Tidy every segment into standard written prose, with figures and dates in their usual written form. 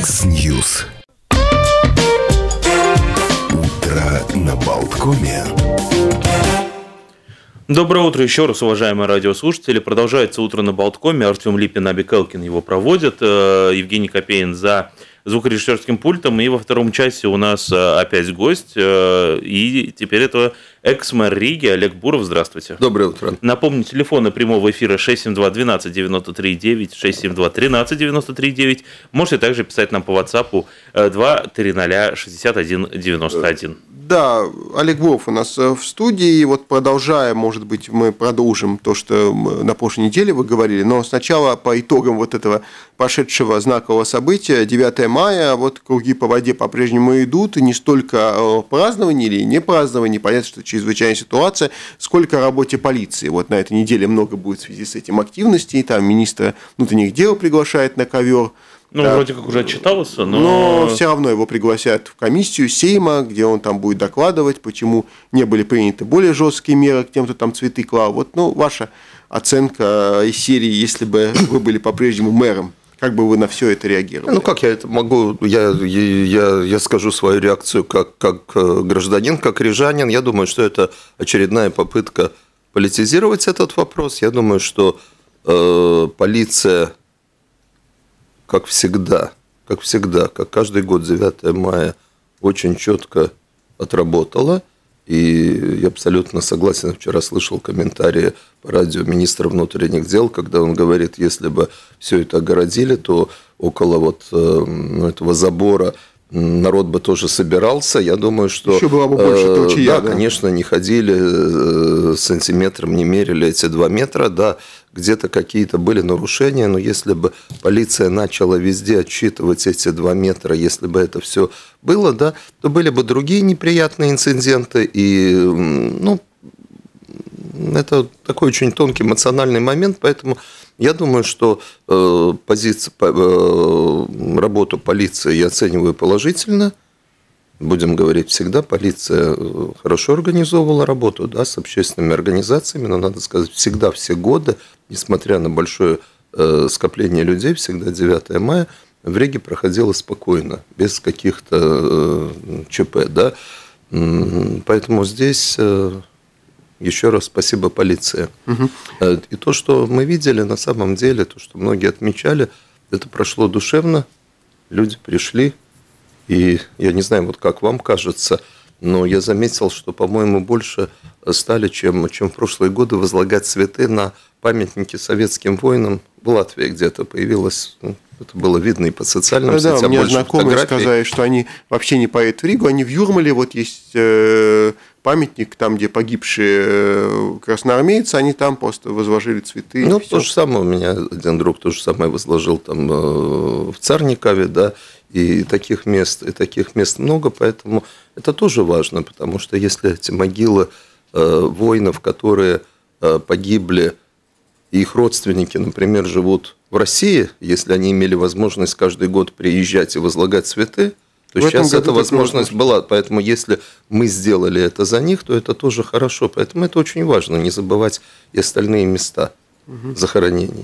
X-News. Утро на Болткоме. Доброе утро еще раз, уважаемые радиослушатели. Продолжается утро на Болткоме. Артем Липин, Аби Келкин его проводят. Евгений Копейн за звукорежиссерским пультом. И во втором часе у нас опять гость. И теперь это экс-мэр Риги Олег Буров. Здравствуйте. Доброе утро. Напомню, телефоны прямого эфира 672-12-93-9, 672-13-93-9. Можете также писать нам по WhatsApp 2-300-61-91. Да, Олег Буров у нас в студии. Вот продолжая, может быть, мы продолжим то, что на прошлой неделе вы говорили. Но сначала по итогам вот этого прошедшего знакового события, 9 мая, вот круги по воде по-прежнему идут. И не столько празднование или не празднование, понятно, что чрезвычайная ситуация, сколько о работе полиции. Вот на этой неделе много будет в связи с этим активностей. Там министра внутренних дел приглашает на ковер. Ну, да. Вроде как уже отчитался, но все равно его пригласят в комиссию Сейма, где он там будет докладывать, почему не были приняты более жесткие меры к тем, кто там цветы клал. Вот, ваша оценка из серии, если бы вы были по-прежнему мэром, как бы вы на все это реагировали? Как я это могу? Я скажу свою реакцию как гражданин, как рижанин. Я думаю, что это очередная попытка политизировать этот вопрос. Я думаю, что полиция, как всегда, как каждый год 9 мая, очень четко отработала. И я абсолютно согласен, вчера слышал комментарии по радио министра внутренних дел, когда он говорит, если бы все это огородили, то около этого забора народ бы тоже собирался. Я думаю, что... Еще было бы больше толчья, да, конечно, не ходили сантиметром, не мерили эти 2 метра, да, где-то какие-то были нарушения, но если бы полиция начала везде отсчитывать эти 2 метра, если бы это все было, да, то были бы другие неприятные инциденты, и, это такой очень тонкий эмоциональный момент, поэтому я думаю, что работу полиции я оцениваю положительно. Будем говорить всегда, полиция хорошо организовывала работу, да, с общественными организациями, но, надо сказать, всегда, все годы, несмотря на большое скопление людей, всегда 9 мая в Риге проходило спокойно, без каких-то ЧП, да. Поэтому здесь... Еще раз спасибо полиции. Угу. И то, что мы видели, на самом деле, то, что многие отмечали, это прошло душевно, люди пришли, и я не знаю, вот как вам кажется, но я заметил, что, по-моему, больше стали, чем в прошлые годы, возлагать цветы на памятники советским воинам. В Латвии где-то появилось, это было видно и по социальным сетям. Да, мне знакомые сказали, что они вообще не поедут в Ригу, они в Юрмале, вот есть памятник, там, где погибшие красноармейцы, они там просто возложили цветы. То же самое у меня один друг то же самое возложил там в Царникове, да, и таких мест много, поэтому это тоже важно, потому что если эти могилы воинов, которые погибли, и их родственники, например, живут в России, если они имели возможность каждый год приезжать и возлагать цветы, то сейчас эта возможность была. Поэтому если мы сделали это за них, то это тоже хорошо. Поэтому это очень важно, не забывать и остальные места захоронений.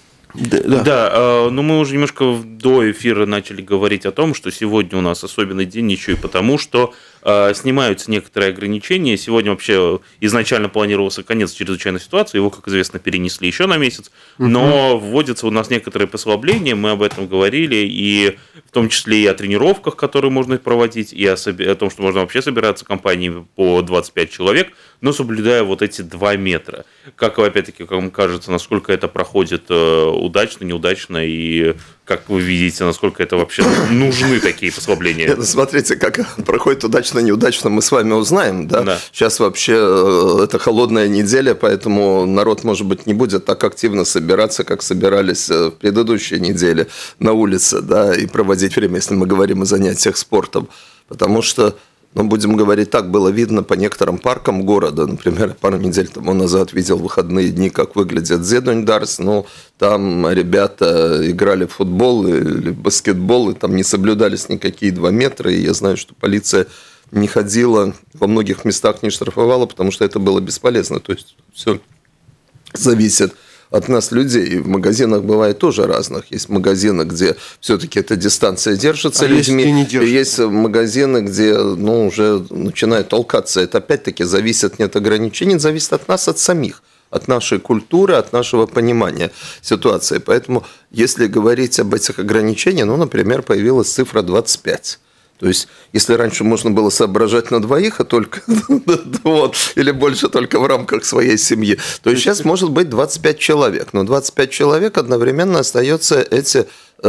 Да, но мы уже немножко до эфира начали говорить о том, что сегодня у нас особенный день еще и потому, что снимаются некоторые ограничения. Сегодня вообще изначально планировался конец чрезвычайной ситуации, его, как известно, перенесли еще на месяц, но вводятся у нас некоторые послабления, мы об этом говорили, и в том числе и о тренировках, которые можно проводить, и о том, что можно вообще собираться компаниями по 25 человек, но соблюдая вот эти 2 метра. Как, опять-таки, как вам кажется, насколько это проходит удачно, неудачно, и как вы видите, насколько это вообще нужны такие послабления? Смотрите, как проходит удачно, неудачно, мы с вами узнаем. Да? Сейчас вообще это холодная неделя, поэтому народ, может быть, не будет так активно собираться, как собирались в предыдущей неделе на улице, да, и проводить время, если мы говорим о занятиях спортом. Потому что, будем говорить так, было видно по некоторым паркам города. Например, пару недель тому назад видел в выходные дни, как выглядит Зедуньдарс. Там ребята играли в футбол или в баскетбол, и там не соблюдались никакие 2 метра. И я знаю, что полиция не ходила, во многих местах не штрафовала, потому что это было бесполезно. То есть все зависит от нас людей. И в магазинах бывает тоже разных. Есть магазины, где все-таки эта дистанция держится людьми. И есть магазины, где уже начинают толкаться. Это опять-таки зависит не от ограничений, зависит от нас, от самих. От нашей культуры, от нашего понимания ситуации. Поэтому, если говорить об этих ограничениях, например, появилась цифра 25. То есть, если раньше можно было соображать на двоих, а только или больше только в рамках своей семьи, то сейчас может быть 25 человек. Но 25 человек одновременно остается эти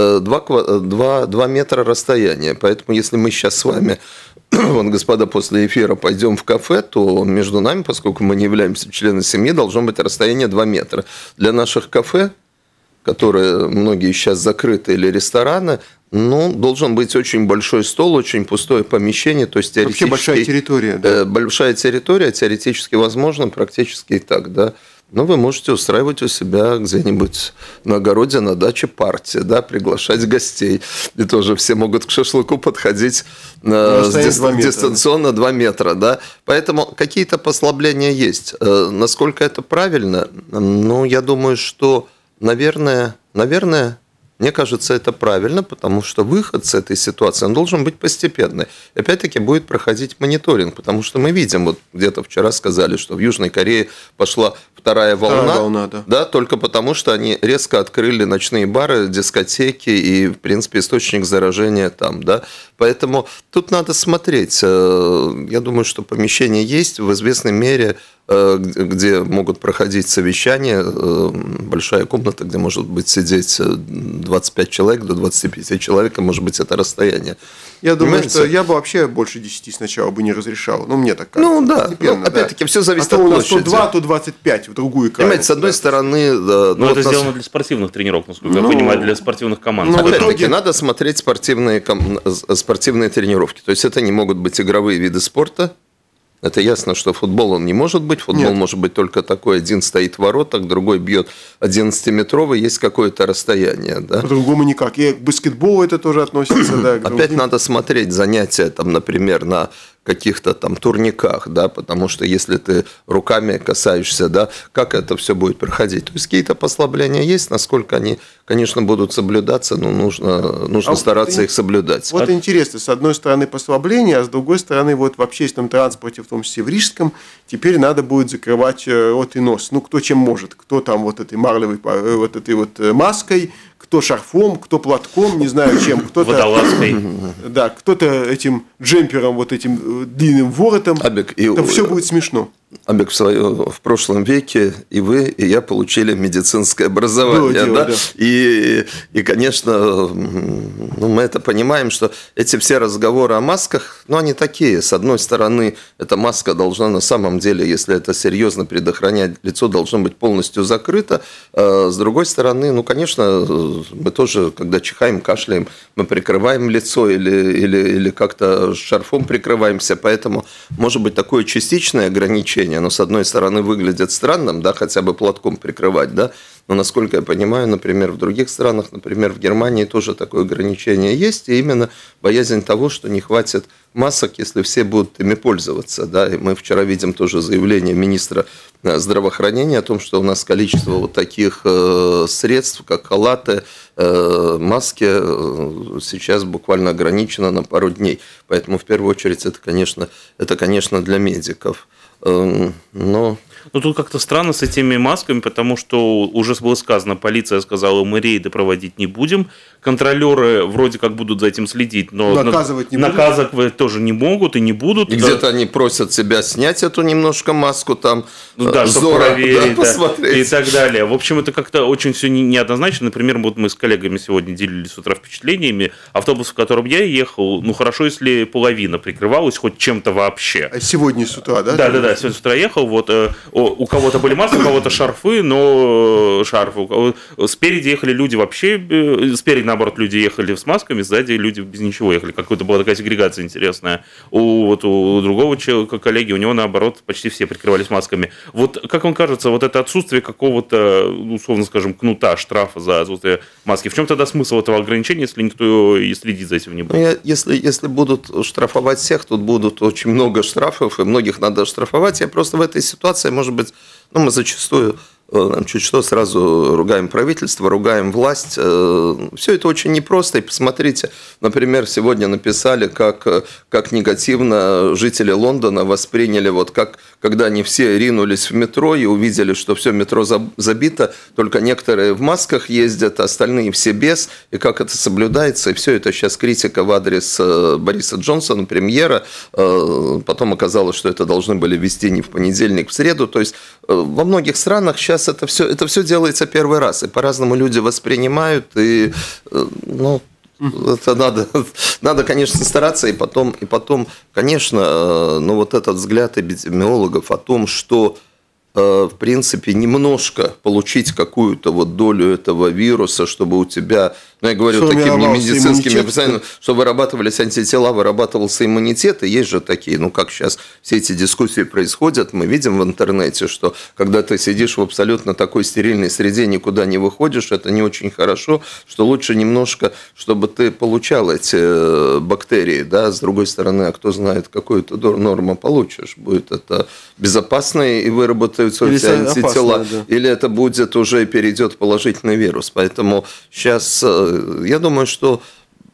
2 метра расстояния. Поэтому, если мы сейчас с вами, господа, после эфира пойдем в кафе, то между нами, поскольку мы не являемся членами семьи, должно быть расстояние 2 метра. Для наших кафе, которые многие сейчас закрыты, или рестораны, должен быть очень большой стол, очень пустое помещение. То есть вообще большая территория. Да? Большая территория, теоретически возможно, практически и так, да. Но вы можете устраивать у себя где-нибудь на огороде, на даче партии, да, приглашать гостей. И тоже все могут к шашлыку подходить дистанционно 2 метра. Да. Поэтому какие-то послабления есть. Насколько это правильно? Я думаю, что, наверное, мне кажется, это правильно, потому что выход с этой ситуации, он должен быть постепенный. И опять-таки будет проходить мониторинг, потому что мы видим, вот где-то вчера сказали, что в Южной Корее пошла вторая волна, да, только потому что они резко открыли ночные бары, дискотеки и, в принципе, источник заражения там. Да. Поэтому тут надо смотреть. Я думаю, что помещение есть в известной мере, где могут проходить совещания, большая комната, где может быть сидеть 25 человек, до 25 человек, может быть, это расстояние. Я думаю, что я бы вообще больше 10 сначала бы не разрешал. Мне так кажется. Опять-таки, все зависит от площади. У нас то 2, то 25, в другую крайность. Понимаете, с одной стороны... это сделано для спортивных тренировок, насколько я понимаю, для спортивных команд. Опять-таки, надо смотреть спортивные тренировки. То есть, это не могут быть игровые виды спорта. Это ясно, что футбол он не может быть. Футбол может быть только такой: один стоит в воротах, другой бьет 11-метровый, есть какое-то расстояние. Да? По-другому никак. И к баскетболу это тоже относится. Да, опять надо смотреть занятия, например, на каких-то турниках, да, потому что если ты руками касаешься, да, как это все будет проходить. То есть какие-то послабления есть, насколько они, конечно, будут соблюдаться, но нужно стараться их соблюдать. Вот интересно, с одной стороны послабления, а с другой стороны вот в общественном транспорте, в том числе в Рижском, теперь надо будет закрывать рот и нос. Кто чем может, кто там вот этой марлевой вот этой вот маской, кто шарфом, кто платком, не знаю чем, кто-то водолазкой. Да, кто-то этим джемпером, вот этим длинным воротом. Это все будет смешно. Абек, в прошлом веке и вы, и я получили медицинское образование. Да? И, конечно, мы это понимаем, что эти все разговоры о масках, они такие. С одной стороны, эта маска должна на самом деле, если это серьезно предохранять, лицо должно быть полностью закрыто. С другой стороны, конечно, мы тоже, когда чихаем, кашляем, мы прикрываем лицо или как-то шарфом прикрываемся. Поэтому может быть такое частичное ограничение. Но, с одной стороны, выглядит странным, да, хотя бы платком прикрывать, да, но, насколько я понимаю, например, в других странах, например, в Германии тоже такое ограничение есть, и именно боязнь того, что не хватит масок, если все будут ими пользоваться, да, и мы вчера видим тоже заявление министра здравоохранения о том, что у нас количество вот таких средств, как халаты, маски, сейчас буквально ограничено на пару дней, поэтому, в первую очередь, это, конечно, для медиков. Но тут как-то странно с этими масками, потому что уже было сказано, полиция сказала, мы рейды проводить не будем, контролеры вроде как будут за этим следить, но наказывать тоже не могут и не будут. И где-то они просят себя снять эту немножко маску, там, чтобы проверить, посмотреть. И так далее. В общем, это как-то очень все неоднозначно. Например, вот мы с коллегами сегодня делились с утра впечатлениями. Автобус, в котором я ехал, хорошо, если половина прикрывалась хоть чем-то вообще. А сегодня с утра, да? Да, сегодня с утра ехал, у кого-то были маски, у кого-то шарфы, но шарфы. Спереди ехали люди вообще, спереди, наоборот, люди ехали с масками, сзади люди без ничего ехали. Какая-то была такая сегрегация интересная. У другого коллеги, у него, наоборот, почти все прикрывались масками. Вот, как вам кажется, вот это отсутствие какого-то, условно скажем, кнута, штрафа за отсутствие маски, в чем тогда смысл этого ограничения, если никто и следить за этим не будет? Если будут штрафовать всех, тут будут очень много штрафов, и многих надо штрафовать. Я просто в этой ситуации, может быть, мы зачастую чуть что, сразу ругаем правительство, ругаем власть. Все это очень непросто. И посмотрите, например, сегодня написали, как негативно жители Лондона восприняли, вот как, когда они все ринулись в метро и увидели, что все метро забито, только некоторые в масках ездят, остальные все без, и как это соблюдается. И все это сейчас критика в адрес Бориса Джонсона, премьера. Потом оказалось, что это должны были ввести не в понедельник, в среду. То есть во многих странах сейчас это все делается первый раз, и по-разному люди воспринимают, и это надо, конечно, стараться, и потом, конечно, вот этот взгляд эпидемиологов о том, что в принципе немножко получить какую-то вот долю этого вируса, чтобы у тебя, я говорю такими немедицинскими описаниями, что вырабатывались антитела, вырабатывался иммунитет, и есть же такие, как сейчас все эти дискуссии происходят, мы видим в интернете, что когда ты сидишь в абсолютно такой стерильной среде, никуда не выходишь, это не очень хорошо, что лучше немножко, чтобы ты получал эти бактерии, да, с другой стороны, а кто знает, какую-то норму получишь, будет это безопасно и выработать антитела, или это будет уже перейдет в положительный вирус. Поэтому сейчас я думаю, что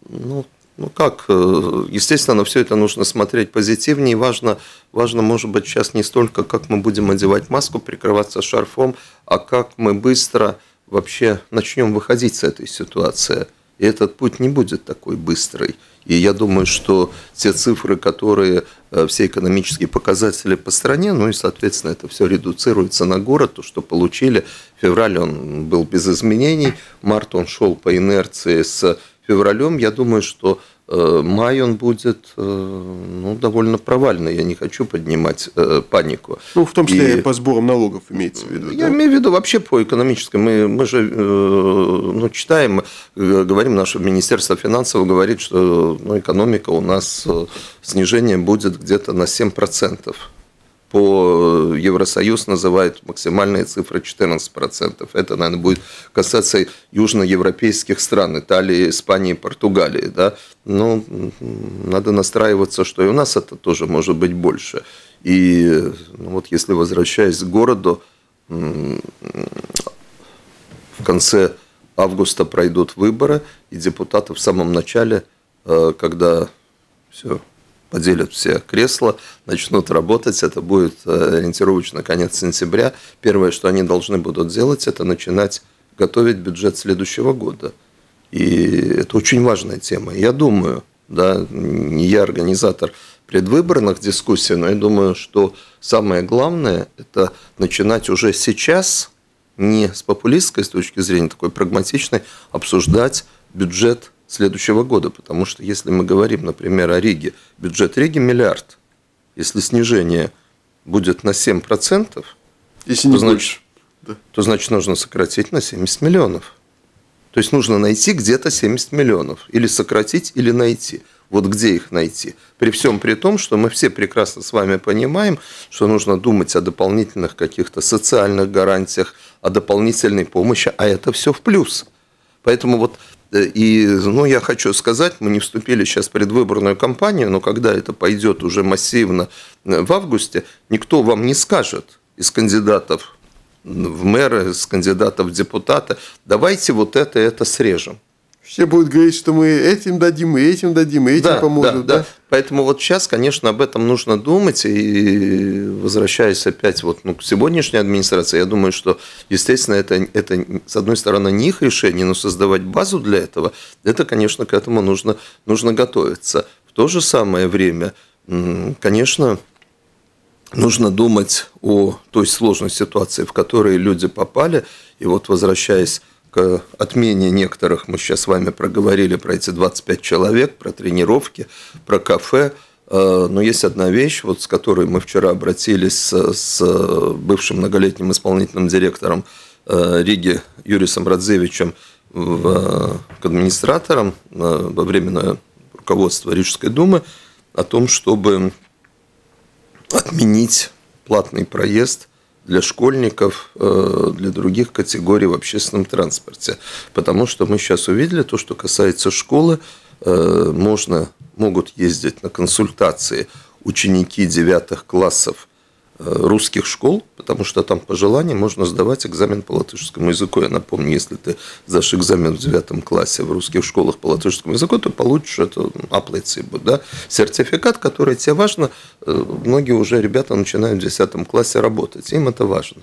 естественно, на все это нужно смотреть позитивнее. Важно, может быть, сейчас не столько, как мы будем одевать маску, прикрываться шарфом, а как мы быстро вообще начнем выходить с этой ситуации. И этот путь не будет такой быстрый. И я думаю, что те цифры, которые все экономические показатели по стране, и, соответственно, это все редуцируется на город, то, что получили. Февраль он был без изменений, март он шел по инерции с февралем. Я думаю, что май он будет довольно провальный. Я не хочу поднимать панику. В том числе и по сборам налогов имеется в виду. Я имею в виду вообще по экономической. Мы же читаем, говорим, наше Министерство финансов говорит, что экономика у нас снижение будет где-то на 7%. По Евросоюз называют максимальные цифры 14%. Это, наверное, будет касаться южноевропейских стран, Италии, Испании, Португалии. Да? Надо настраиваться, что и у нас это тоже может быть больше. И если возвращаясь к городу, в конце августа пройдут выборы, и депутаты в самом начале, когда все поделят все кресла, начнут работать, это будет ориентировочно конец сентября. Первое, что они должны будут делать, это начинать готовить бюджет следующего года. И это очень важная тема. Я думаю, не я организатор предвыборных дискуссий, но я думаю, что самое главное – это начинать уже сейчас, не с популистской с точки зрения, такой прагматичной, обсуждать бюджет следующего года, потому что если мы говорим, например, о Риге, бюджет Риги 1 миллиард, если снижение будет на 7%, то значит нужно сократить на 70 миллионов. То есть нужно найти где-то 70 миллионов, или сократить, или найти. Вот где их найти? При всем при том, что мы все прекрасно с вами понимаем, что нужно думать о дополнительных каких-то социальных гарантиях, о дополнительной помощи, а это все в плюс. Поэтому я хочу сказать, мы не вступили сейчас в предвыборную кампанию, но когда это пойдет уже массивно в августе, никто вам не скажет из кандидатов в мэры, из кандидатов в депутаты, давайте это срежем. Все будут говорить, что мы этим дадим, и этим дадим, и этим поможем. Да. Поэтому сейчас, конечно, об этом нужно думать. И возвращаясь опять к сегодняшней администрации, я думаю, что, естественно, это с одной стороны, не их решение, но создавать базу для этого, это, конечно, к этому нужно готовиться. В то же самое время, конечно, нужно думать о той сложной ситуации, в которой люди попали. И возвращаясь к отмене некоторых, мы сейчас с вами проговорили про эти 25 человек, про тренировки, про кафе. Но есть одна вещь, с которой мы вчера обратились с бывшим многолетним исполнительным директором Риги Юрисом Радзевичем к администраторам во временное руководство Рижской думы о том, чтобы отменить платный проезд для школьников, для других категорий в общественном транспорте. Потому что мы сейчас увидели то, что касается школы, могут ездить на консультации ученики 9 классов русских школ, потому что там по желанию можно сдавать экзамен по латышскому языку. Я напомню, если ты сдашь экзамен в 9 классе в русских школах по латышскому языку, то получишь это аплицибу, да, сертификат, который тебе важно. Многие уже ребята начинают в 10 классе работать, им это важно.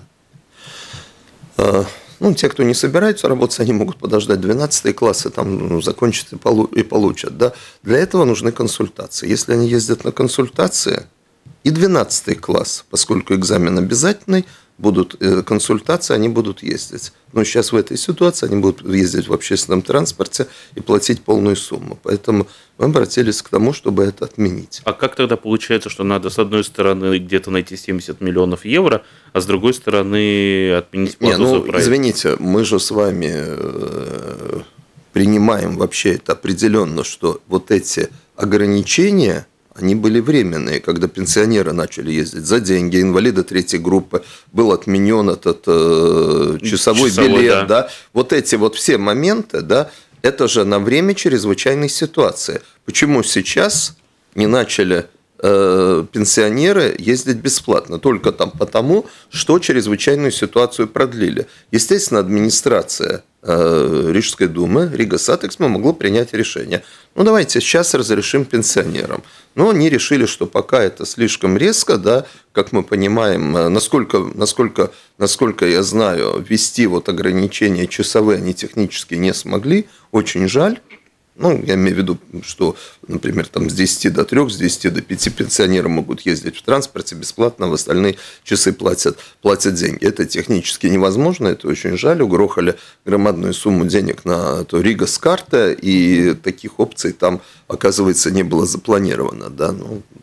Те, кто не собираются работать, они могут подождать 12 классы, там закончат и получат. Да. Для этого нужны консультации. Если они ездят на консультации, и 12 класс, поскольку экзамен обязательный, будут консультации, они будут ездить. Но сейчас в этой ситуации они будут ездить в общественном транспорте и платить полную сумму. Поэтому мы обратились к тому, чтобы это отменить. А как тогда получается, что надо с одной стороны где-то найти 70 миллионов евро, а с другой стороны отменить плату за проезд? Извините, мы же с вами принимаем вообще это определенно, что вот эти ограничения, они были временные, когда пенсионеры начали ездить за деньги, инвалиды 3-й группы, был отменен этот часовой билет. Да. Вот эти вот все моменты, да, это же на время чрезвычайной ситуации. Почему сейчас не начали пенсионеры ездить бесплатно? Только там потому, что чрезвычайную ситуацию продлили. Естественно, администрация Рижской думы, Рига Сатексме, могло принять решение. Давайте сейчас разрешим пенсионерам. Но они решили, что пока это слишком резко, да, как мы понимаем, насколько я знаю, ввести вот ограничения часовые они технически не смогли. Очень жаль. Я имею в виду, что, например, там с 10 до 3, с 10 до 5 пенсионеры могут ездить в транспорте бесплатно, в остальные часы платят деньги. Это технически невозможно, это очень жаль. Угрохали громадную сумму денег на Рига с карты, и таких опций там, оказывается, не было запланировано. Да?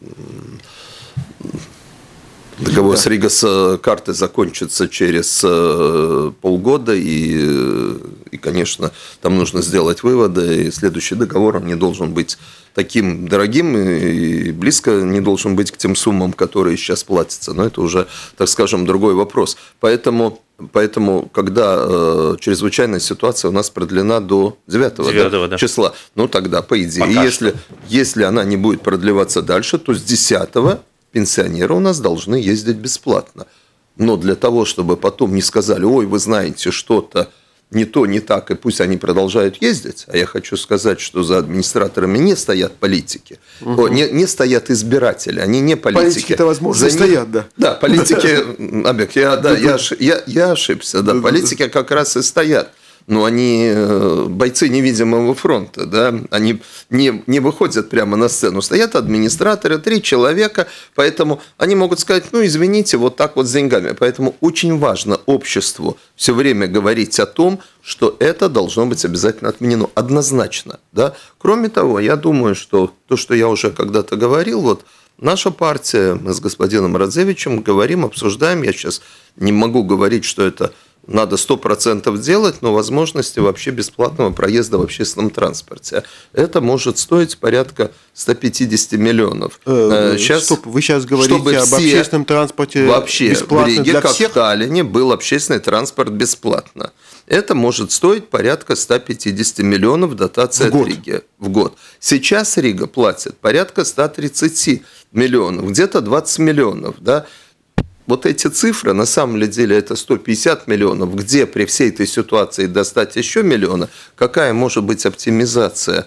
Договор с Рига с карты закончится через полгода, и, конечно, там нужно сделать выводы, и следующий договор он не должен быть таким дорогим и близко не должен быть к тем суммам, которые сейчас платятся. Но это уже, так скажем, другой вопрос. Поэтому когда чрезвычайная ситуация у нас продлена до 9 числа, тогда, по идее, если она не будет продлеваться дальше, то с 10 пенсионеры у нас должны ездить бесплатно. Но для того, чтобы потом не сказали, ой, вы знаете, что-то не то, не так, и пусть они продолжают ездить, а я хочу сказать, что за администраторами не стоят политики, не стоят избиратели, они не политики. Политики-то, возможно, стоят, да. Да, политики, Абек, я ошибся, да, политики как раз и стоят. Но они бойцы невидимого фронта, да? Они не выходят прямо на сцену. Стоят администраторы, 3 человека, поэтому они могут сказать, извините, вот так вот с деньгами. Поэтому очень важно обществу все время говорить о том, что это должно быть обязательно отменено. Однозначно. Да? Кроме того, я думаю, что то, что я уже когда-то говорил, наша партия, мы с господином Радзевичем говорим, обсуждаем, я сейчас не могу говорить, что это надо 100% делать, но возможности вообще бесплатного проезда в общественном транспорте. Это может стоить порядка 150 миллионов. Стоп, вы сейчас говорите об общественном транспорте вообще бесплатно в Риге, для как всех? в Таллине, был общественный транспорт бесплатно. Это может стоить порядка 150 миллионов дотации от Риги в год. Сейчас Рига платит порядка 130 миллионов, где-то 20 миллионов, да. Вот эти цифры, на самом деле, это 150 миллионов. Где при всей этой ситуации достать еще миллиона? Какая может быть оптимизация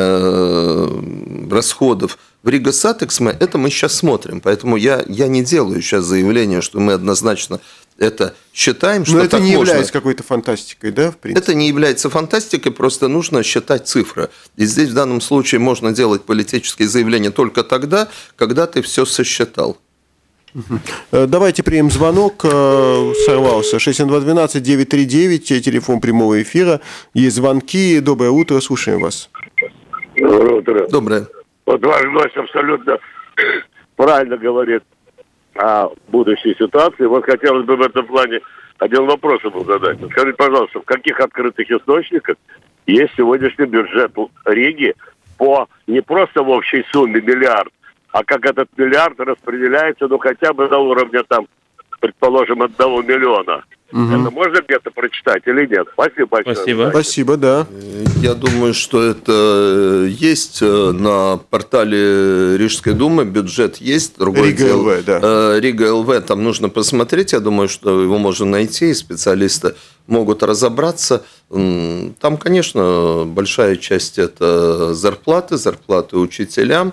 расходов в Рига Сатексме? Это мы сейчас смотрим. Поэтому я не делаю сейчас заявление, что мы однозначно это считаем, что но это так не можно. является какой-то фантастикой, да, в принципе? Это не является фантастикой, просто нужно считать цифры. И здесь в данном случае можно делать политические заявления только тогда, когда ты все сосчитал. Давайте примем звонок. Сорвался. 6212-939, телефон прямого эфира. Есть звонки. Доброе утро, слушаем вас. Доброе утро. Доброе. Вот ваш гость абсолютно правильно говорит о будущей ситуации. Вот хотелось бы в этом плане один вопрос ему задать. Скажите, пожалуйста, в каких открытых источниках есть сегодняшний бюджет Риги по не просто в общей сумме миллиард, а как этот миллиард распределяется, хотя бы на уровне там предположим, 1 миллиона. Это можно где-то прочитать или нет? Спасибо большое. Спасибо. Спасибо, да. Я думаю, что это есть на портале Рижской думы, бюджет есть. Рига ЛВ, да. Рига ЛВ, там нужно посмотреть, я думаю, что его можно найти, и специалисты могут разобраться. Там, конечно, большая часть это зарплаты учителям,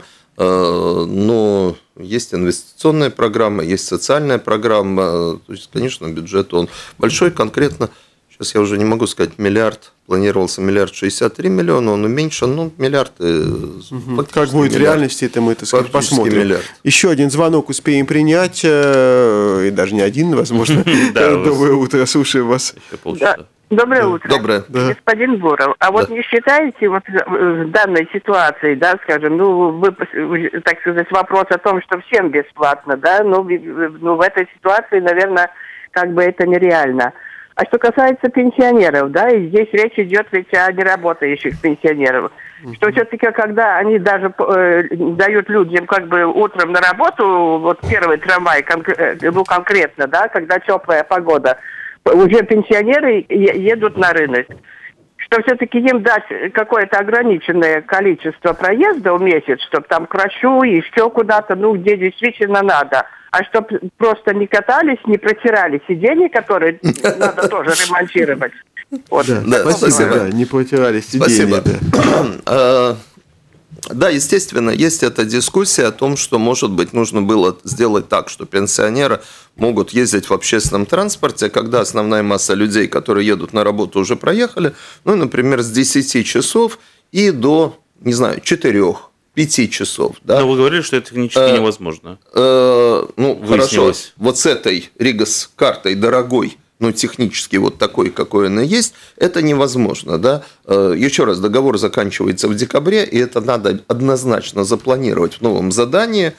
но есть инвестиционная программа, есть социальная программа. То есть, конечно, бюджет он большой. Конкретно, сейчас я уже не могу сказать, миллиард, планировался 1,63 миллиарда, он уменьшен, ну, миллиард. Как будет в реальности, это мы, так сказать, посмотрим. Миллиард. Еще один звонок успеем принять, и даже не один, возможно. Доброе утро, слушаем вас. Доброе утро. Доброе. Господин Буров, а вот не считаете вот в данной ситуации, да, скажем, вы, так сказать, вопрос о том, что всем бесплатно, да, в этой ситуации, наверное, как бы это нереально. А что касается пенсионеров, да, и здесь речь идет ведь о неработающих пенсионеров, что все-таки, когда они даже дают людям как бы утром на работу, вот первый трамвай, конкретно, да, когда теплая погода, уже пенсионеры едут на рынок. Что все-таки им дать какое-то ограниченное количество проезда в месяц, чтобы там к врачу, еще куда-то, где действительно надо. А чтобы просто не катались, не протирали сиденья, которые надо тоже ремонтировать. Вот. Да, спасибо. Да, не протирали сиденья. Да. Да, естественно, есть эта дискуссия о том, что, может быть, нужно было сделать так, что пенсионеры могут ездить в общественном транспорте, когда основная масса людей, которые едут на работу, уже проехали, например, с 10 часов и до, 4-5 часов. Да? Но вы говорили, что это технически невозможно. Хорошо, вот с этой Ригас-картой дорогой, технически вот такой, какой она есть, это невозможно. Да? Еще раз, договор заканчивается в декабре, и это надо однозначно запланировать в новом задании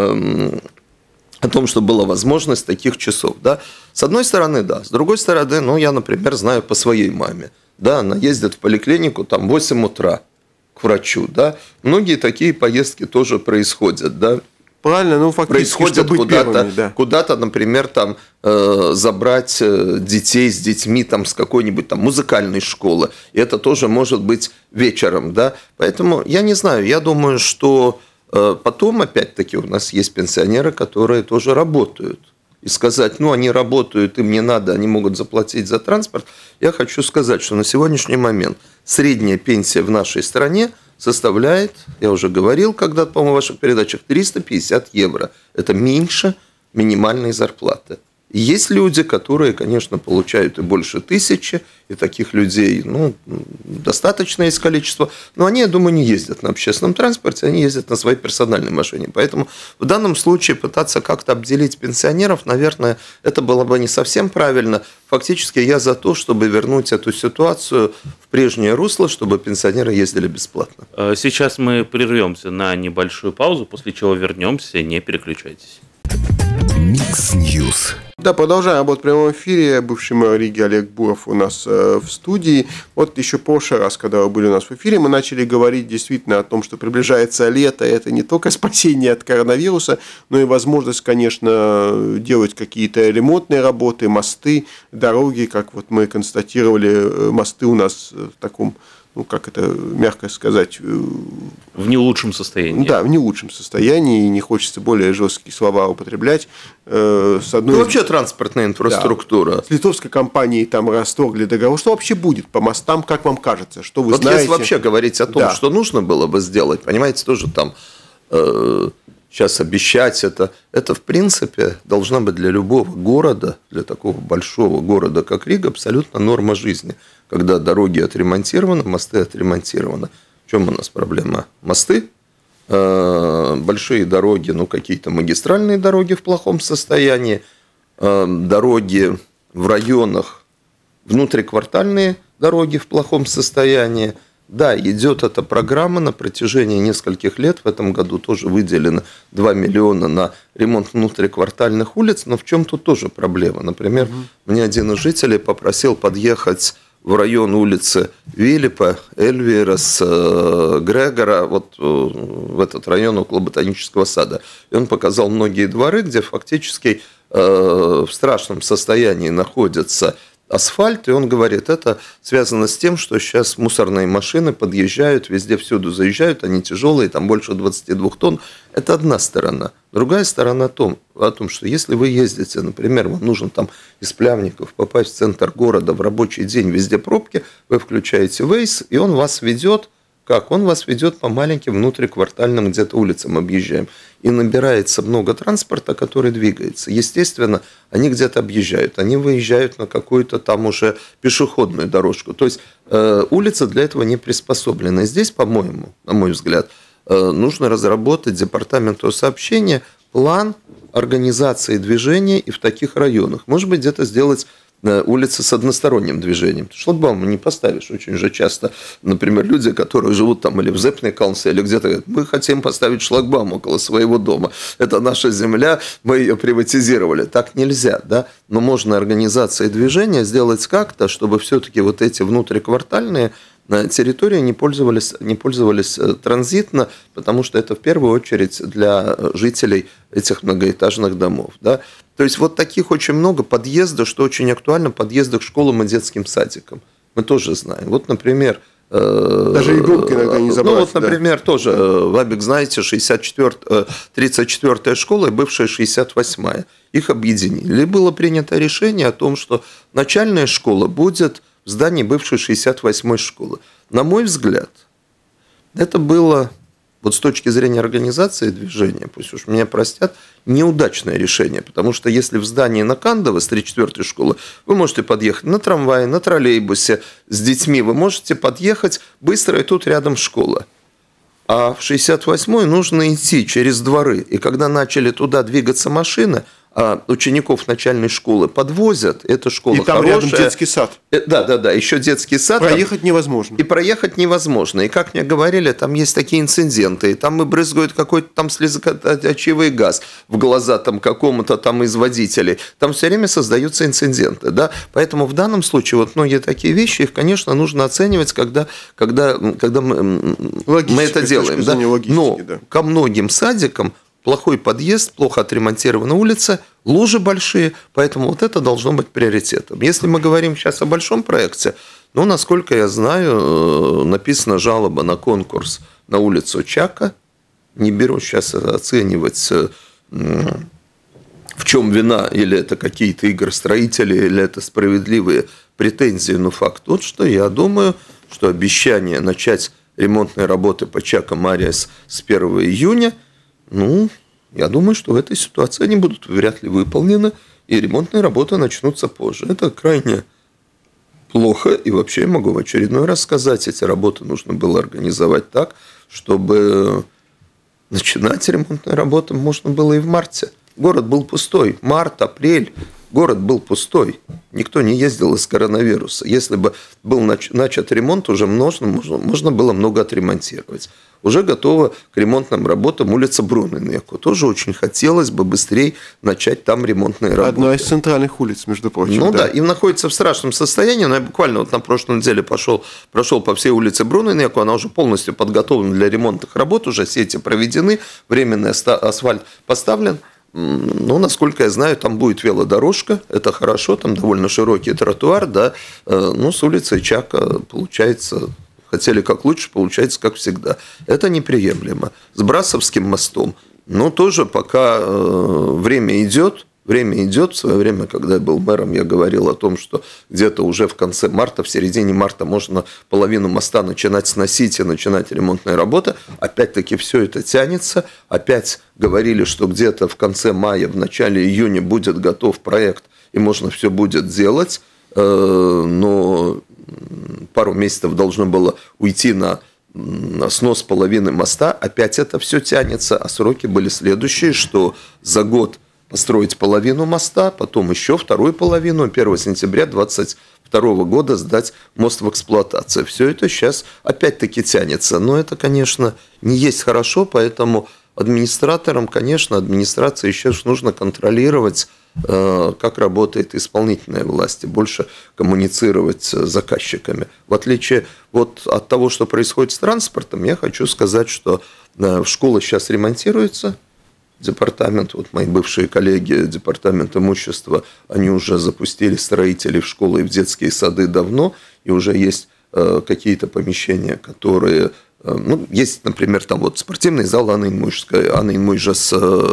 о том, что была возможность таких часов. Да? С одной стороны, да. С другой стороны, я, например, знаю по своей маме. Да, она ездит в поликлинику там, в 8 утра к врачу. Да? Многие такие поездки тоже происходят. Да? Правильно, фактически, происходит куда-то, например, там, забрать детей с детьми там, с какой-нибудь там музыкальной школы. И это тоже может быть вечером. Да? Поэтому я не знаю, я думаю, что потом, опять-таки, у нас есть пенсионеры, которые тоже работают. И сказать, они работают, им не надо, они могут заплатить за транспорт. Я хочу сказать, что на сегодняшний момент средняя пенсия в нашей стране составляет, я уже говорил когда-то, по-моему, в ваших передачах, 350 евро. Это меньше минимальной зарплаты. И есть люди, которые, конечно, получают и больше 1000, и таких людей, достаточное есть количество, но они, я думаю, не ездят на общественном транспорте, они ездят на своей персональной машине. Поэтому в данном случае пытаться как-то обделить пенсионеров, наверное, это было бы не совсем правильно. Фактически я за то, чтобы вернуть эту ситуацию в прежнее русло, чтобы пенсионеры ездили бесплатно. Сейчас мы прервемся на небольшую паузу, после чего вернемся, не переключайтесь. Микс Ньюс. Да, продолжаем работать в прямом эфире. Бывший мэр Риги Олег Буров у нас в студии. Вот еще в прошлый раз, когда вы были у нас в эфире, мы начали говорить действительно о том, что приближается лето. Это не только спасение от коронавируса, но и возможность, конечно, делать какие-то ремонтные работы, мосты, дороги. Как вот мы констатировали, мосты у нас в таком, как это мягко сказать... В не лучшем состоянии. Да, в не лучшем состоянии, и не хочется более жесткие слова употреблять. Вообще транспортная инфраструктура. Да. С литовской компанией там расторгли договор. Что вообще будет по мостам, как вам кажется? Что вы знаете? Если вообще говорить о том, что нужно было бы сделать, понимаете, тоже там сейчас обещать это в принципе должна быть для любого города, для такого большого города, как Рига, абсолютно норма жизни. Когда дороги отремонтированы, мосты отремонтированы. В чем у нас проблема? Мосты, большие дороги, какие-то магистральные дороги в плохом состоянии, дороги в районах, внутриквартальные дороги в плохом состоянии. Да, идет эта программа на протяжении нескольких лет. В этом году тоже выделено 2 миллиона на ремонт внутриквартальных улиц. Но в чем тут тоже проблема? Например, мне один из жителей попросил подъехать в район улицы Виллипа, Эльвирас, Грегора, вот в этот район около Ботанического сада. И он показал многие дворы, где фактически в страшном состоянии находится асфальт, и он говорит, это связано с тем, что сейчас мусорные машины подъезжают, везде всюду заезжают, они тяжелые, там больше 22 тонн. Это одна сторона. Другая сторона о том, что если вы ездите, например, вам нужно там из Плявников попасть в центр города в рабочий день, везде пробки, вы включаете Waze, и он вас ведет. Как? Он вас ведет по маленьким внутриквартальным где-то улицам, объезжаем. И набирается много транспорта, который двигается. Естественно, они где-то объезжают, они выезжают на какую-то там уже пешеходную дорожку. То есть улица для этого не приспособлена. И здесь, по-моему, на мой взгляд, нужно разработать департаменту сообщения план организации движения и в таких районах. Может быть, где-то сделать улицы с односторонним движением. Шлагбаум не поставишь. Очень же часто, например, люди, которые живут там или в Зепне-Калнсе, или где-то говорят, мы хотим поставить шлагбаум около своего дома. Это наша земля, мы ее приватизировали. Так нельзя, да? Но можно организацией движения сделать как-то, чтобы все-таки вот эти внутриквартальные территории не пользовались транзитно, потому что это в первую очередь для жителей этих многоэтажных домов. Да? То есть вот таких очень много подъездов, что очень актуально, подъезды к школам и детским садикам. Мы тоже знаем. Вот, например, даже игрушки иногда не забрать. Ну, вот, например, тоже, Вабик, знаете, 34-я школа и бывшая 68-я. Их объединили. И было принято решение о том, что начальная школа будет в здании бывшей 68-й школы. На мой взгляд, это было, вот с точки зрения организации движения, пусть уж меня простят, неудачное решение. Потому что если в здании Накандова с 34-й школы вы можете подъехать на трамвае, на троллейбусе с детьми, вы можете подъехать быстро, и тут рядом школа. А в 68-й нужно идти через дворы. И когда начали туда двигаться машины, а учеников начальной школы подвозят, эта школа хорошая. И там рядом детский сад. Да, еще детский сад. Проехать невозможно. И проехать невозможно. И как мне говорили, там есть такие инциденты, и там и брызгают какой-то там слезоточивый газ в глаза там какому-то там из водителей. Там все время создаются инциденты. Да? Поэтому в данном случае вот многие такие вещи, их, конечно, нужно оценивать, когда мы это делаем. Да? Но да. Ко многим садикам плохой подъезд, плохо отремонтирована улица, лужи большие, поэтому вот это должно быть приоритетом. Если мы говорим сейчас о большом проекте, ну, насколько я знаю, написана жалоба на конкурс на улицу Чака. Не беру сейчас оценивать, в чем вина, или это какие-то игростроители, или это справедливые претензии, но факт тот, что я думаю, что обещание начать ремонтные работы по Чака Мариас с 1 июня, ну, я думаю, что в этой ситуации они будут вряд ли выполнены, и ремонтные работы начнутся позже. Это крайне плохо, и вообще я могу в очередной раз сказать, эти работы нужно было организовать так, чтобы начинать ремонтные работы можно было и в марте. Город был пустой. Март, апрель. Город был пустой. Никто не ездил из коронавируса. Если бы был начат ремонт, уже можно было много отремонтировать. Уже готова к ремонтным работам улица Бруненеко. Тоже очень хотелось бы быстрее начать там ремонтные работы. Одна из центральных улиц, между прочим. Ну да, и находится в страшном состоянии. Но я буквально вот на прошлой неделе прошел по всей улице Бруненеко. Она уже полностью подготовлена для ремонтных работ. Уже сети проведены, временный асфальт поставлен. Ну, насколько я знаю, там будет велодорожка, это хорошо, там довольно широкий тротуар, да, но с улицы Чака получается, хотели как лучше, получается как всегда. Это неприемлемо. С Брасовским мостом, ну, тоже пока время идет. В свое время, когда я был мэром, я говорил о том, что где-то уже в конце марта, в середине марта можно половину моста начинать сносить и начинать ремонтные работы. Опять-таки все это тянется. Опять говорили, что где-то в конце мая, в начале июня будет готов проект, и можно все будет делать. Но пару месяцев должно было уйти на снос половины моста. Опять это все тянется. А сроки были следующие, что за год построить половину моста, потом еще вторую половину, 1 сентября 2022 года сдать мост в эксплуатацию. Все это сейчас опять-таки тянется. Но это, конечно, не есть хорошо, поэтому администраторам, конечно, администрации сейчас нужно контролировать, как работает исполнительная власть, и больше коммуницировать с заказчиками. В отличие от того, что происходит с транспортом, я хочу сказать, что школа сейчас ремонтируется. Департамент, мои бывшие коллеги, департамент имущества, они уже запустили строителей в школы и в детские сады давно, и уже есть какие-то помещения, которые... есть, например, там спортивный зал Анны Инмуйжас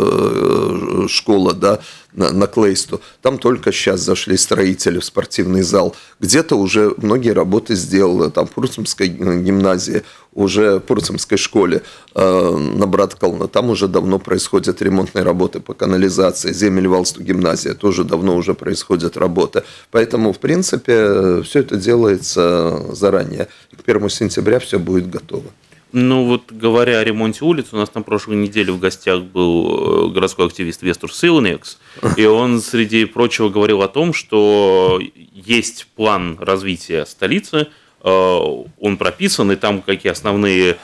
школа, да, на Клейсту. Там только сейчас зашли строители в спортивный зал. Где-то уже многие работы сделаны. Там в Пурцемской гимназии, уже в Пурцемской школе на Браткална, там уже давно происходят ремонтные работы по канализации. Земельвалсту гимназия тоже давно уже происходят работы. Поэтому, в принципе, все это делается заранее. К 1 сентября все будет готово. Говоря о ремонте улиц, у нас на прошлой неделе в гостях был городской активист Вестур Силнекс, и он, среди прочего, говорил о том, что есть план развития столицы, он прописан, и там какие основные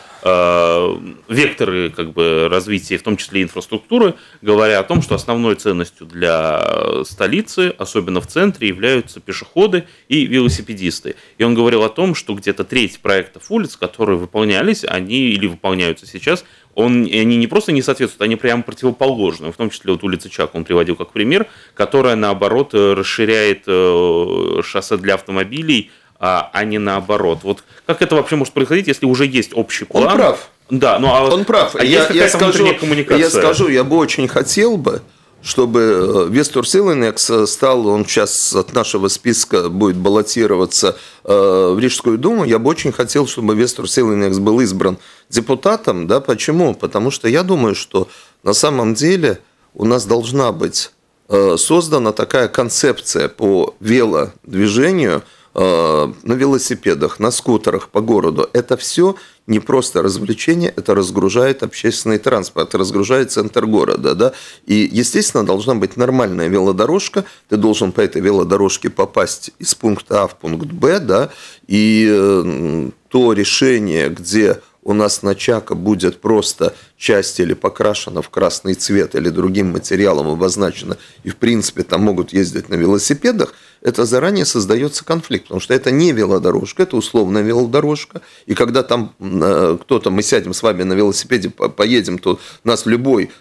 векторы развития, в том числе инфраструктуры, говоря о том, что основной ценностью для столицы, особенно в центре, являются пешеходы и велосипедисты. И он говорил о том, что где-то треть проектов улиц, которые выполнялись, они или выполняются сейчас, они не просто не соответствуют, они прямо противоположны. В том числе улица Чака он приводил как пример, которая, наоборот, расширяет шоссе для автомобилей, а не наоборот. Как это вообще может происходить, если уже есть общий план? Он прав. Да, он прав. Я скажу, я бы очень хотел чтобы Вестур Силнекс стал, он сейчас от нашего списка будет баллотироваться в Рижскую думу, я бы очень хотел, чтобы Вестур Силнекс был избран депутатом. Да, почему? Потому что я думаю, что на самом деле у нас должна быть создана такая концепция по велодвижению на велосипедах, на скутерах по городу. Это все не просто развлечение, это разгружает общественный транспорт, разгружает центр города. Да? И, естественно, должна быть нормальная велодорожка. Ты должен по этой велодорожке попасть из пункта А в пункт Б. Да? И то решение, где у нас на Чака будет просто часть или покрашена в красный цвет или другим материалом обозначена, и в принципе там могут ездить на велосипедах, это заранее создается конфликт, потому что это не велодорожка, это условная велодорожка, и когда там кто-то, мы сядем с вами на велосипеде, поедем, то нас любой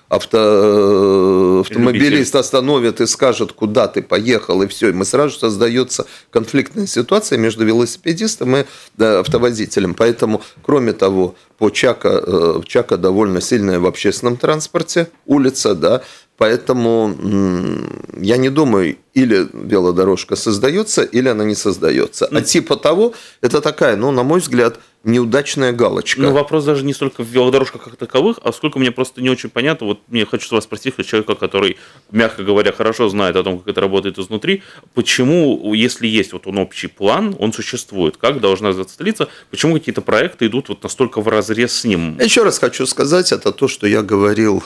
автомобилист остановит и скажет, куда ты поехал, и все, и мы сразу же создается конфликтная ситуация между велосипедистом и автоводителем, поэтому, кроме того, Чака довольно сильная в общественном транспорте улица, да, поэтому я не думаю, или велодорожка создается, или она не создается. А типа того, это такая, на мой взгляд, неудачная галочка. Вопрос даже не столько в велодорожках как таковых, а сколько мне просто не очень понятно. Мне хочется вас спросить, как человека, который, мягко говоря, хорошо знает о том, как это работает изнутри, почему, если есть он общий план, он существует, как должна развиваться столица, почему какие-то проекты идут настолько вразрез с ним? Еще раз хочу сказать, это то, что я говорил.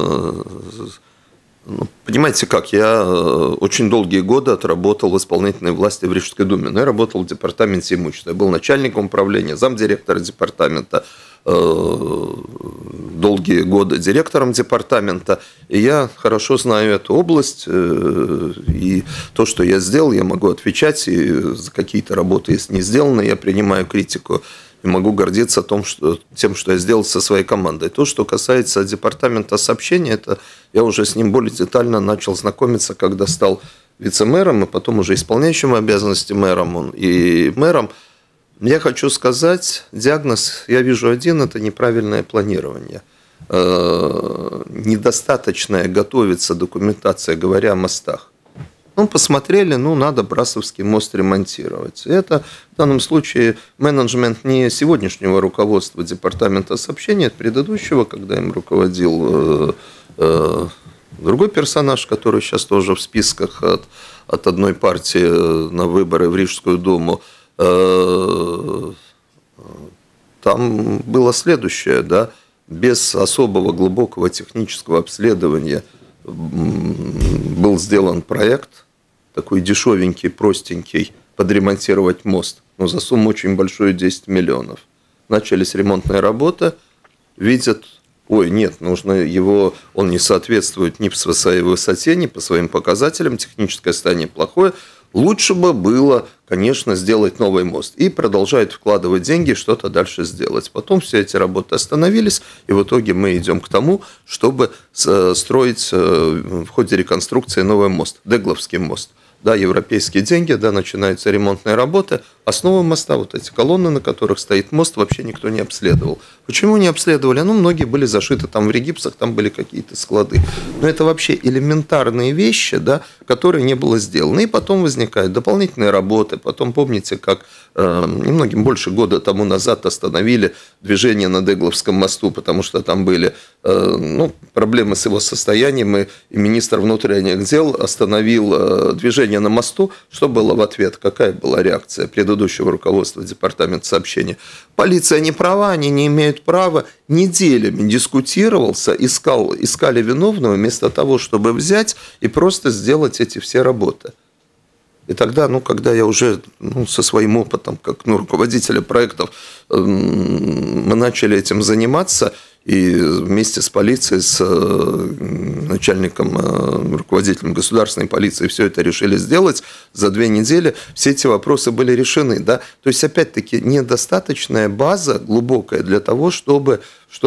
Понимаете как, я очень долгие годы отработал в исполнительной власти в Рижской думе, но я работал в департаменте имущества, я был начальником управления, замдиректора департамента, долгие годы директором департамента, и я хорошо знаю эту область, и то, что я сделал, я могу отвечать, и за какие-то работы, если не сделаны, я принимаю критику. И могу гордиться тем, что я сделал со своей командой. То, что касается департамента сообщения, это я уже с ним более детально начал знакомиться, когда стал вице-мэром, и потом уже исполняющим обязанности мэром и мэром. Я хочу сказать, диагноз я вижу один – это неправильное планирование. Недостаточная готовится документация, говоря о мостах. Посмотрели, надо Брасовский мост ремонтировать. Это в данном случае менеджмент не сегодняшнего руководства департамента сообщения, от предыдущего, когда им руководил другой персонаж, который сейчас тоже в списках от одной партии на выборы в Рижскую думу. Там было следующее, да, без особого глубокого технического обследования был сделан проект, такой дешевенький, простенький, подремонтировать мост, за сумму очень большую, 10 миллионов. Начались ремонтные работы, видят ой, нет, нужно его, он не соответствует ни по своей высоте, ни по своим показателям, техническое состояние плохое. Лучше бы было, конечно, сделать новый мост. И продолжают вкладывать деньги, что-то дальше сделать. Потом все эти работы остановились, и в итоге мы идем к тому, чтобы строить в ходе реконструкции новый мост, Дегловский мост. Да, европейские деньги, да, начинаются ремонтные работы. Основу моста, вот эти колонны, на которых стоит мост, вообще никто не обследовал. Почему не обследовали? Ну, многие были зашиты там в регипсах, там были какие-то склады. Но это вообще элементарные вещи, да, которые не было сделано. И потом возникают дополнительные работы. Потом, помните, как немногим больше года тому назад остановили движение на Дегловском мосту, потому что там были проблемы с его состоянием, и министр внутренних дел остановил движение на мосту. Что было в ответ? Какая была реакция предыдущего руководства департамента сообщения? Полиция не права, они не имеют права. Неделями дискутировался, искали виновного вместо того, чтобы взять и просто сделать эти все работы. И тогда, когда я уже со своим опытом, как руководителя проектов, мы начали этим заниматься, и вместе с полицией, с начальником, руководителем государственной полиции все это решили сделать, за 2 недели все эти вопросы были решены. Да? То есть, опять-таки, недостаточная база глубокая для того, чтобы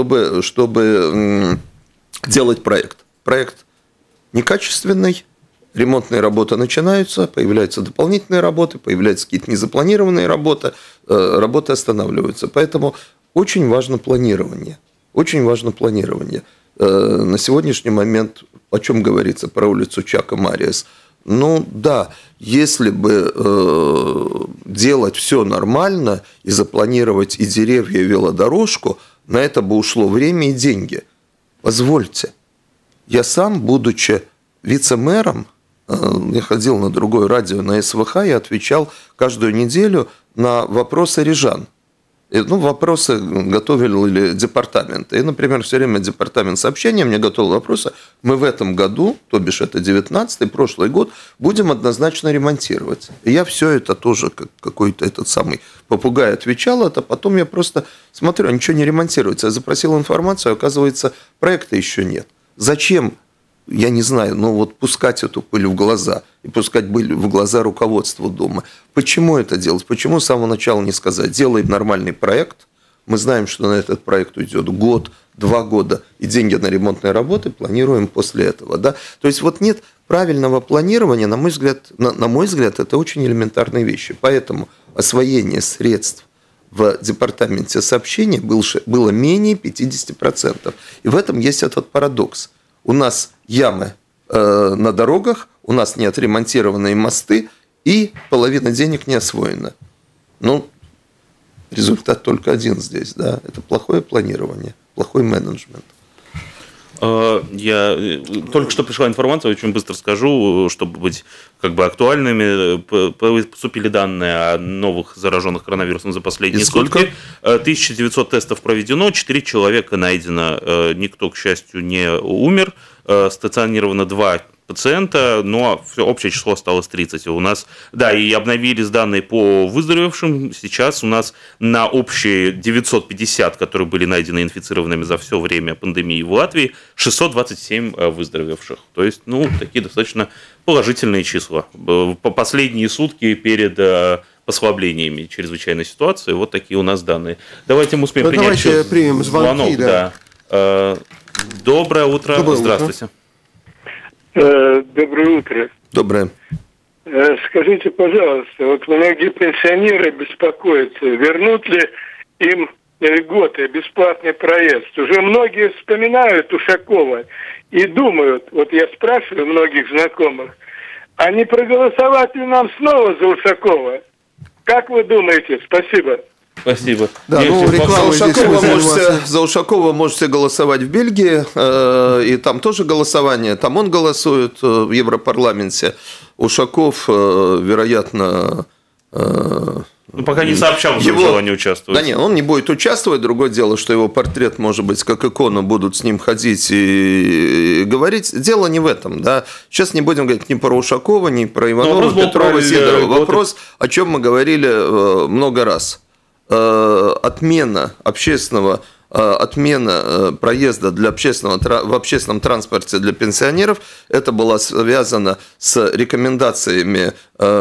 делать проект. Проект некачественный. Ремонтные работы начинаются, появляются дополнительные работы, появляются какие-то незапланированные работы, работы останавливаются. Поэтому очень важно планирование. Очень важно планирование. На сегодняшний момент, о чем говорится про улицу Чака Мариас? Да, если бы делать все нормально и запланировать и деревья, и велодорожку, на это бы ушло время и деньги. Позвольте, я сам, будучи вице-мэром, я ходил на другое радио, на СВХ, и отвечал каждую неделю на вопросы рижан. Вопросы готовили департамент. И, например, все время департамент сообщения мне готовил вопросы. Мы в этом году, то бишь это 19-й, прошлый год, будем однозначно ремонтировать. И я все это тоже, как какой-то этот самый попугай, отвечал. Это потом я просто смотрю, ничего не ремонтируется. Я запросил информацию, оказывается, проекта еще нет. Зачем? Я не знаю, пускать эту пыль в глаза и пускать пыль в глаза руководству дома. Почему это делать? Почему с самого начала не сказать, делаем нормальный проект, мы знаем, что на этот проект уйдет год, 2 года, и деньги на ремонтные работы планируем после этого. Да? То есть нет правильного планирования, на мой взгляд, это очень элементарные вещи. Поэтому освоение средств в департаменте сообщения было менее 50%. И в этом есть этот парадокс. У нас ямы на дорогах, у нас не отремонтированные мосты, и половина денег не освоена. Результат только один здесь, да, это плохое планирование, плохой менеджмент. Я только что пришла информация, очень быстро скажу, чтобы быть актуальными. Поступили данные о новых зараженных коронавирусом за последние сутки. 1900 тестов проведено, 4 человека найдено, никто, к счастью, не умер. Стационировано 2 пациента, но общее число осталось 30. У нас, и обновились данные по выздоровевшим. Сейчас у нас на общие 950, которые были найдены инфицированными за все время пандемии в Латвии, 627 выздоровевших. То есть, такие достаточно положительные числа. По последние сутки перед послаблениями чрезвычайной ситуации, вот такие у нас данные. Давайте мы успеем принять еще примем звонок. Да. Доброе утро. Здравствуйте. Доброе утро. Доброе. Скажите, пожалуйста, многие пенсионеры беспокоятся, вернут ли им льготы, бесплатный проезд. Уже многие вспоминают Ушакова и думают, я спрашиваю многих знакомых, а не проголосовать ли нам снова за Ушакова? Как вы думаете? Спасибо. Спасибо. Да, за Ушакова можете голосовать в Бельгии, и там тоже голосование, там он голосует в Европарламенте. Ушаков, вероятно... пока не сообщал, что желание участвовать. Да нет, он не будет участвовать. Другое дело, что его портрет, может быть, как икона, будут с ним ходить и говорить. Дело не в этом. Да? Сейчас не будем говорить ни про Ушакова, ни про Иванова, Петрова, Сидорова. Вопрос, о чем мы говорили много раз. Отмена общественного отмена проезда в общественном транспорте для пенсионеров, это было связано с рекомендациями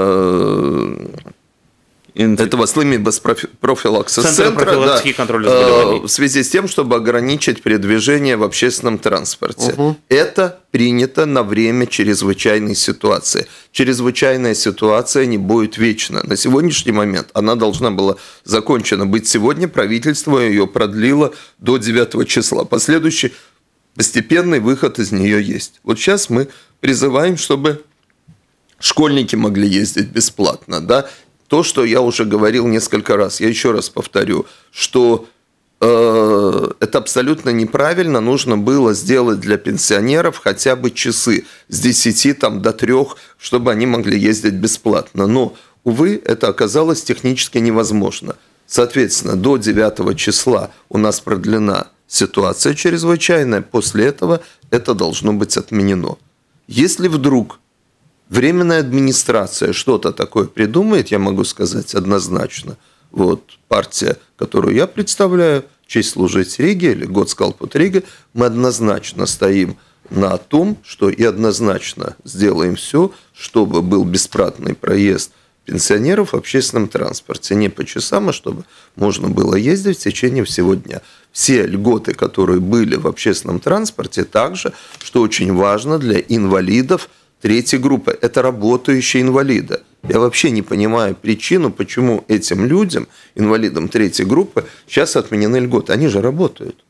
этого слимибес-профилаксис центра, в связи с тем, чтобы ограничить передвижение в общественном транспорте. Это принято на время чрезвычайной ситуации. Чрезвычайная ситуация не будет вечно. На сегодняшний момент она должна была закончена быть сегодня. Правительство ее продлило до 9 числа. Последующий постепенный выход из нее есть. Вот сейчас мы призываем, чтобы школьники могли ездить бесплатно, да. То, что я уже говорил несколько раз, я еще раз повторю, что это абсолютно неправильно, нужно было сделать для пенсионеров хотя бы часы с 10 до 3, чтобы они могли ездить бесплатно. Но, увы, это оказалось технически невозможно. Соответственно, до 9 числа у нас продлена ситуация чрезвычайная, после этого это должно быть отменено. Если вдруг Временная администрация что-то такое придумает, я могу сказать однозначно. Вот партия, которую я представляю, «Честь служить Риге» или «Готскалпут Рига», мы однозначно стоим на том, что и однозначно сделаем все, чтобы был бесплатный проезд пенсионеров в общественном транспорте. Не по часам, а чтобы можно было ездить в течение всего дня. Все льготы, которые были в общественном транспорте, также, что очень важно для инвалидов, третьей группы – это работающие инвалиды. Я вообще не понимаю причину, почему этим людям, инвалидам третьей группы, сейчас отменены льготы. Они же работают.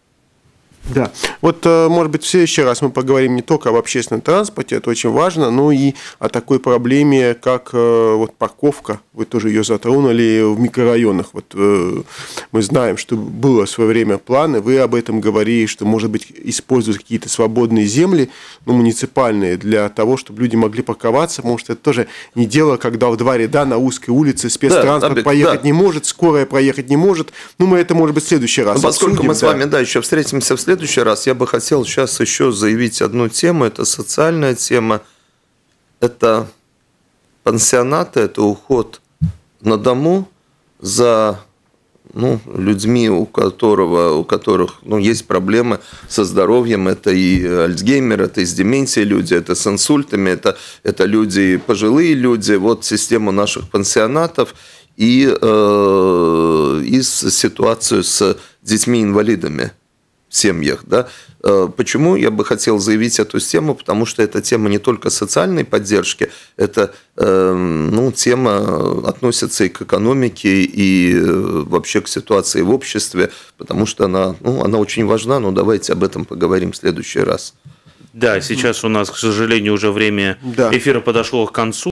Да. Вот, может быть, в следующий раз мы поговорим не только об общественном транспорте, это очень важно, но и о такой проблеме, как вот парковка. Вы тоже ее затронули в микрорайонах. Вот мы знаем, что было в свое время планы, вы об этом говорили, что, может быть, используют какие-то свободные земли, муниципальные, для того, чтобы люди могли парковаться, потому что это тоже не дело, когда в 2 ряда на узкой улице спецтранспорт проехать не может, скорая проехать не может. Ну, мы это, может быть, в следующий раз поскольку обсудим, мы с вами, еще встретимся в следующий раз, я бы хотел сейчас еще заявить одну тему. Это социальная тема. Это пансионаты, это уход на дому за людьми, у которых есть проблемы со здоровьем. Это и Альцгеймер, это и с деменцией люди, это с инсультами, это люди, пожилые люди. Вот система наших пансионатов и ситуацию с детьми-инвалидами в семьях. Да? Почему я бы хотел заявить эту тему? Потому что эта тема не только социальной поддержки, это тема относится и к экономике, и вообще к ситуации в обществе, потому что она очень важна, но давайте об этом поговорим в следующий раз. Да, сейчас у нас, к сожалению, уже время эфира подошло к концу.